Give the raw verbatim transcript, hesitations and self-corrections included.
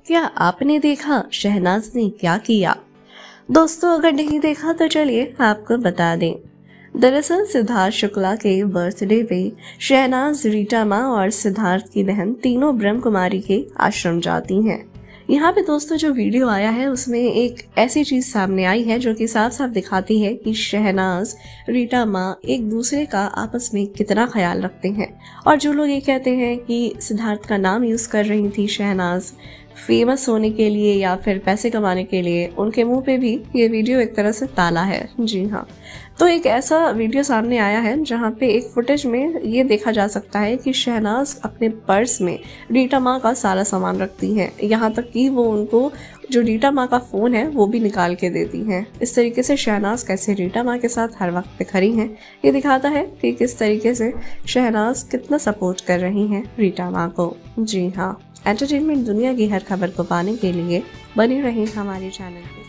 क्या आपने देखा शहनाज ने क्या किया? दोस्तों, अगर नहीं देखा तो चलिए आपको बता दें। दरअसल सिद्धार्थ शुक्ला के बर्थडे पे शहनाज, रीटा माँ और सिद्धार्थ की बहन तीनों ब्रह्म कुमारी के आश्रम जाती हैं। यहाँ पे दोस्तों जो वीडियो आया है उसमें एक ऐसी चीज सामने आई है जो कि साफ साफ दिखाती है कि शहनाज, रीटा माँ एक दूसरे का आपस में कितना ख्याल रखते हैं। और जो लोग ये कहते हैं कि सिद्धार्थ का नाम यूज कर रही थी शहनाज फेमस होने के लिए या फिर पैसे कमाने के लिए, उनके मुंह पे भी ये वीडियो एक तरह से ताला है। जी हाँ, तो एक ऐसा वीडियो सामने आया है जहाँ पे एक फुटेज में ये देखा जा सकता है कि शहनाज अपने पर्स में रीटा माँ का सारा सामान रखती है, यहाँ तक कि वो उनको जो रीटा माँ का फ़ोन है वो भी निकाल के देती हैं। इस तरीके से शहनाज कैसे रीटा माँ के साथ हर वक्त पे खड़ी हैं, ये दिखाता है कि किस तरीके से शहनाज कितना सपोर्ट कर रही हैं रीटा माँ को। जी हाँ, एंटरटेनमेंट दुनिया की हर खबर को पाने के लिए बने रहें हमारे चैनल पे।